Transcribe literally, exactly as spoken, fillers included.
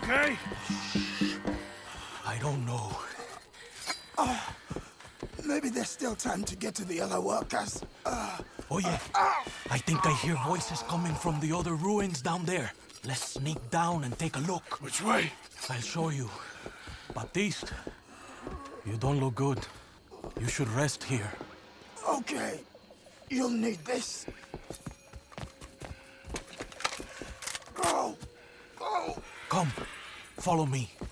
okay? I don't know. Uh, maybe there's still time to get to the other workers. Uh, oh yeah, uh, I think I hear voices coming from the other ruins down there. Let's sneak down and take a look. Which way? I'll show you. Baptiste, you don't look good. You should rest here. Okay. You'll need this. Go! Go! Come, follow me.